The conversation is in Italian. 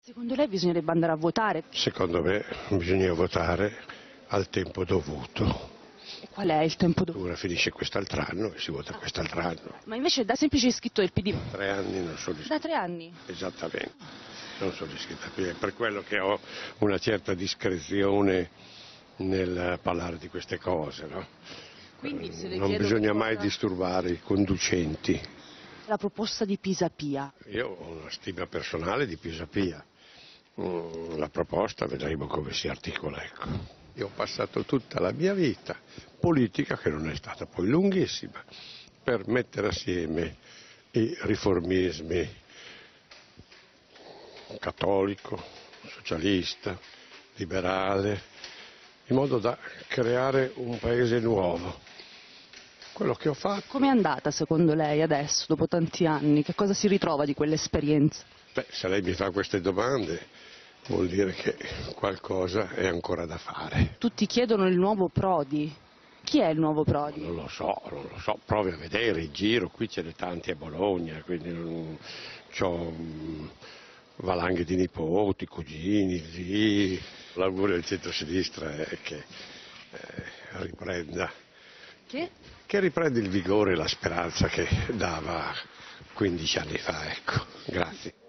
Secondo lei bisognerebbe andare a votare? Secondo me bisogna votare al tempo dovuto. E qual è il tempo dovuto? Ora finisce quest'altro anno e si vota quest'altro anno. Ma invece da semplice iscritto del PD? 3 anni non sono iscritto. Da 3 anni? Esattamente, non sono iscritto. È per quello che ho una certa discrezione nel parlare di queste cose, no? Quindi se le Non chiedo bisogna che mai cosa- disturbare i conducenti. La proposta di Pisapia. Io ho una stima personale di Pisapia. La proposta vedremo come si articola, ecco. Io ho passato tutta la mia vita politica, che non è stata poi lunghissima, per mettere assieme i riformismi cattolico, socialista, liberale, in modo da creare un paese nuovo. Quello che ho fatto... Com'è andata secondo lei adesso, dopo tanti anni? Che cosa si ritrova di quell'esperienza? Beh, se lei mi fa queste domande vuol dire che qualcosa è ancora da fare. Tutti chiedono il nuovo Prodi. Chi è il nuovo Prodi? Non lo so, provi a vedere in giro, qui ce n'è tanti a Bologna, quindi ho valanghe di nipoti, cugini, zii. L'augurio del centro-sinistra è che riprenda. Che riprenda il vigore e la speranza che dava 15 anni fa, ecco. Grazie.